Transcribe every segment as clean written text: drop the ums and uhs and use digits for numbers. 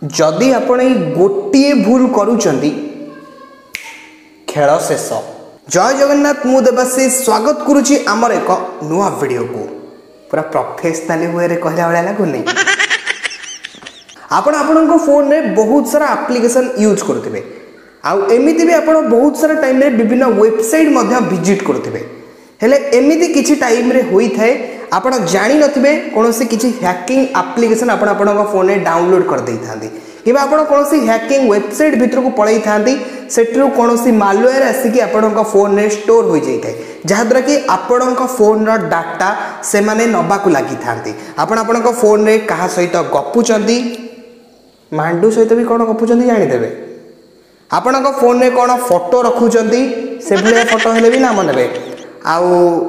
जदि आपण गोटे भूल करूचंदी खेल शेष। जय जगन्नाथ मु देवाशीष स्वागत करुच्ची आमर एक नुआ वीडियो को पूरा प्रोफेशनली वे कहला भाया लगुनि। आपण फोन रे बहुत सारा एप्लिकेशन यूज करुवे आमती भी आपण बहुत सारा टाइम रे विभिन्न वेबसाइट विजिट करुवे हेले एमिति किछि टाइम रे होई थाए आपण जानि नथिबे कोनोसी किछि हैकिंग एप्लिकेशन आपण फोन रे डाउनलोड कर देई थांदी कि आपण कोनोसी हैकिंग वेबसाइट भीतर को पळई थांदी सेट्रु कोनोसी मालवेयर आसी कि आपण फोन रे स्टोर होई जाई थाए जहा द्वारा कि आपण फोन रो डाटा से माने नबा को लागि थांदी। आपण फोन रे कहा सहित गपुचंदी मांडू सहित भी कोन गपुचंदी जानि देबे। आपण फोन रे कोन फोटो रखुचंदी से भले फोटो हेले भी नाम नेबे आउ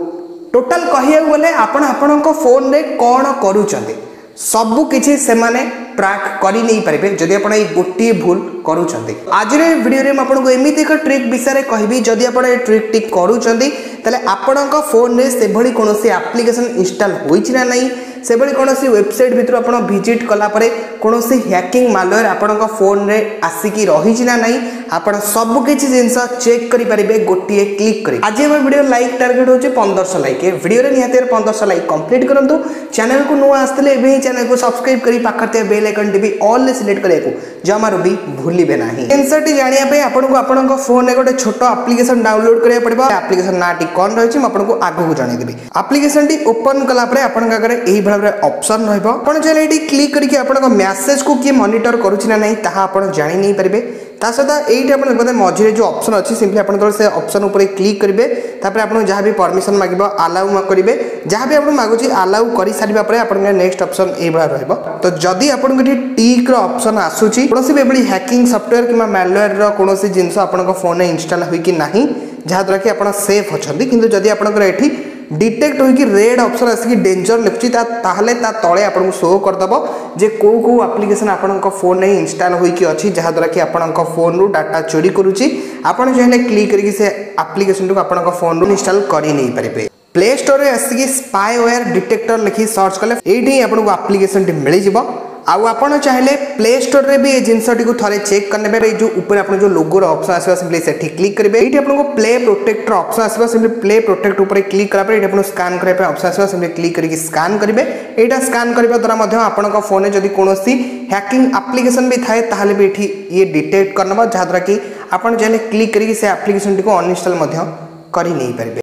टोटल कहिया गले आपण फोन रे कौन करूचंदी सबु किछि से माने ट्रैक करि नहीं पारिबे जदि आपण ए गोटी भूल करूचंदी। आज रे वीडियो रे म आपन को एमिति एक ट्रिक विषय रे कहबी जदि आपण ए ट्रिक टिक करूचंदी तले आपण फोन रे से भली कोनोसी एप्लिकेशन इंस्टॉल होइछि ना नहीं से भली कोनोसी वेबसाइट भीतर आपण विजिट कला परे कोनोसी हैकिंग मालवेयर आपण फोन रे आसिकी रहिछि ना नहीं आपण सब किछि जिंस चेक करि परिबे गोटी क्लिक करी। आज हम वीडियो लाइक टारगेट होचे 1500 लाइक वीडियो रे निहाते 1500 लाइक कंप्लीट करंतु। चैनल को नुआ आस्तले एबे चैनल को सब्सक्राइब करी पाखरते बेल आइकन टीवी ऑल ले सिलेक्ट करिया को जमारो भी भूलिबे नाही। आंसर टी जानिया पे आपण को फोन रे गोटे छोटो एप्लिकेशन डाउनलोड करिया पड़बा। एप्लिकेशन नाटी कोन रहछि म आपण को आगु को जानि देबी। एप्लिकेशन टी ओपन कला परे आपण का करे एही भाबरे ऑप्शन रहइबो आपण जे एटी क्लिक करके आपण को मैसेज को की मॉनिटर करूछि ना नहीं ताहा आपण जानि नहीं परिबे। ता सदा एठी आपण गते मझिरे जो ऑप्शन अछि सिंपली आपण तो से ऑप्शन ऊपर क्लिक करिवे तापर आपण जहां भी परमिशन मागिबो अलाउ मा करिवे जहां भी आपण मागुछि अलाउ करि सारिबा परे आपण नेक्स्ट ऑप्शन ए बळा रहइबो। तो जदी आपण गठी टिक रो ऑप्शन आसुछि कोनोसी बेबली हैकिंग सॉफ्टवेयर किमा मालवेयर रो कोनोसी जिंस आपण को फोन रे इंस्टॉल होई कि नाही जहां द्वारा कि आपण सेफ अछंती किंतु जदी आपण एठी डिटेक्ट होई कि रेड ऑप्शन आसी डेंजर लिखुची ताहले ता तळे आपन को शो कर दबो जे को एप्लिकेशन आपन को फोन नै इंस्टॉल होई कि अछि जहा द्वारा कि आपन को फोन रू डाटा चोरी करूची आपन जेने क्लिक करके से एप्लिकेशन को आपन को फोन रू इंस्टॉल करि नै परिबे। प्ले स्टोर रे आसी स्पाईवेयर डिटेक्टर लिखि सर्च कले एठी आपन को एप्लिकेशन टी मिलि जिवो आउ आपण चाहिले प्ले स्टोर रे भी ए जिंसटी को थरे चेक करने बे जो ऊपर आपण जो लोगो रो ऑप्शन आसीबा सिंपली सेठी क्लिक करिवे एठी आपण को प्ले प्रोटेक्टर ऑप्शन आसीबा सिंपली प्ले प्रोटेक्ट ऊपर क्लिक करा पर एठी आपण स्कैन करे पे ऑप्शन आसीबा सिंपली क्लिक करके स्कैन करिवे एटा स्कैन करबा द्वारा मध्य आपण को फोन रे जदी कोनोसी हैकिंग एप्लिकेशन भी थाए ताहाले भी एठी ये डिटेक्ट करनबा जहा द्वारा कि आपण जेने क्लिक करके से एप्लिकेशन टी को अनइंस्टॉल मध्य करि नै परिबे।